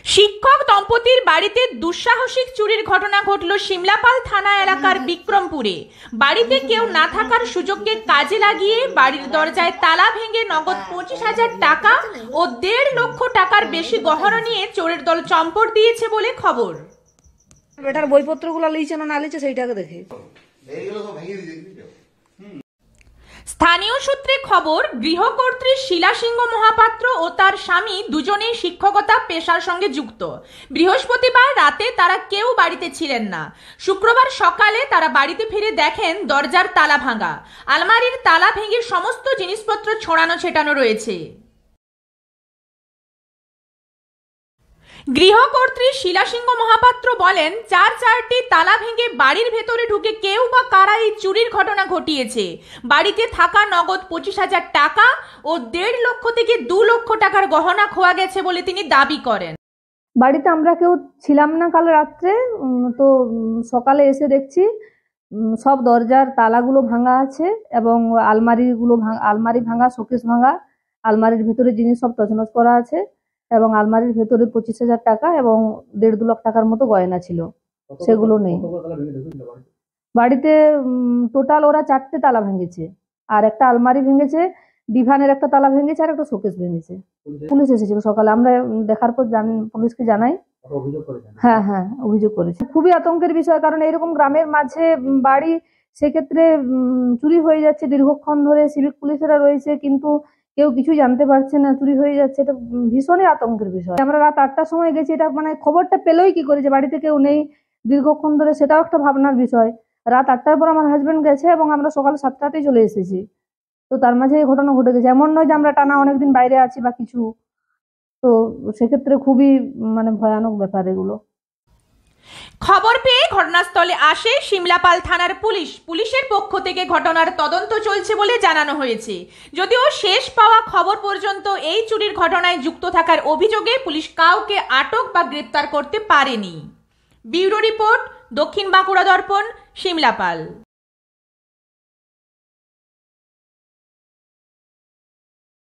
শিক্ষক দম্পতির বাড়িতে দুঃসাহসিক চুরির ঘটনা ঘটল শিমলাপাল থানা এলাকার বিক্রমপুরে। বাড়িতে কেউ না থাকার সুযোগকে কাজে লাগিয়ে বাড়ির দরজায় তালা ভেঙে নগদ 25,000 টাকা ও 1.5 লক্ষ টাকার বেশি গহনা নিয়ে চোরের দল চম্পট দিয়েছে বলে খবর। বেটার বইপত্রগুলো লিখছে না লিখছে সেইটাকে দেখে। স্থানীয় সূত্রে খবর, গৃহকর্ত্রী শিলা সিংহ মহাপাত্র ও তার স্বামী দুজনেই শিক্ষকতা পেশার সঙ্গে যুক্ত। বৃহস্পতিবার রাতে তারা কেউ বাড়িতে ছিলেন না। শুক্রবার সকালে তারা বাড়িতে ফিরে দেখেন দরজার তালা ভাঙা, আলমারির তালা ভেঙে সমস্ত জিনিসপত্র ছড়ানো ছেটানো রয়েছে। গৃহকর্ত্রী শিলা সিংহ মহাপাত্র বলেন, 4টি তালা ভেঙে বাড়ির ভেতরে ঢুকে কেউ বা কারা এই চুরির ঘটনা ঘটিয়েছে। বাড়িতে থাকা নগদ 25,000 টাকা ও 1.5 লক্ষ থেকে 2 লক্ষ টাকার গহনা খোয়া গেছে বলে তিনি দাবি করেন। বাড়িতে আমরা কেউ ছিলাম না কাল রাত্রে, তো সকালে এসে দেখছি সব দরজার তালাগুলো ভাঙা আছে এবং আলমারি ভাঙা, শোকেস ভাঙা, আলমারির ভেতরে জিনিস সব তছনছ করা আছে এবং আলমারির ভেতরে 25,000 টাকা এবং 1.5-2 লাখ টাকার মতো গয়না ছিল, সেগুলো নেই। বাড়িতে টোটাল ওরা 4টে তালা ভেঙেছে, আর একটা আলমারি ভেঙেছে, ডিভানের একটা তালা ভেঙেছে, আর একটা শোকেস ভেঙেছে। পুলিশ এসেছিল সকালে, আমরা দেখার পর পুলিশকে জানাই। হ্যাঁ, অভিযোগ করেছে। খুবই আতঙ্কের বিষয়, কারণ এইরকম গ্রামের মাঝে বাড়ি, সেক্ষেত্রে চুরি হয়ে যাচ্ছে। দীর্ঘক্ষণ ধরে সিভিক পুলিশেরা রয়েছে, কিন্তু কেউ কিছু জানতে পারছে না, চুরি হয়ে যাচ্ছে। এটা ভীষণই আতঙ্কের বিষয়। আমরা রাত 8টার সময় গেছি, এটা মানে খবরটা পেলোই কি করে যে বাড়িতে কেউ নেই দীর্ঘক্ষণ ধরে, সেটাও একটা ভাবনার বিষয়। রাত 8টার পর আমার হাজবেন্ড গেছে এবং আমরা সকাল 7টাতেই চলে এসেছি। তো তার মাঝে এই ঘটনা ঘটে গেছে। এমন নয় যে আমরা টানা অনেকদিন বাইরে আছি বা কিছু, তো সেক্ষেত্রে খুবই মানে ভয়ানক ব্যাপার এগুলো। খবর পেয়ে ঘটনাস্থলে আসে শিমলাপাল থানার পুলিশ। পুলিশের পক্ষ থেকে ঘটনার তদন্ত চলছে বলে জানানো হয়েছে। যদিও শেষ পাওয়া খবর পর্যন্ত এই চুরির ঘটনায় যুক্ত থাকার অভিযোগে পুলিশ কাউকে আটক বা গ্রেপ্তার করতে পারেনি। ব্যুরো রিপোর্ট, দক্ষিণ বাঁকুড়া দর্পণ, শিমলাপাল।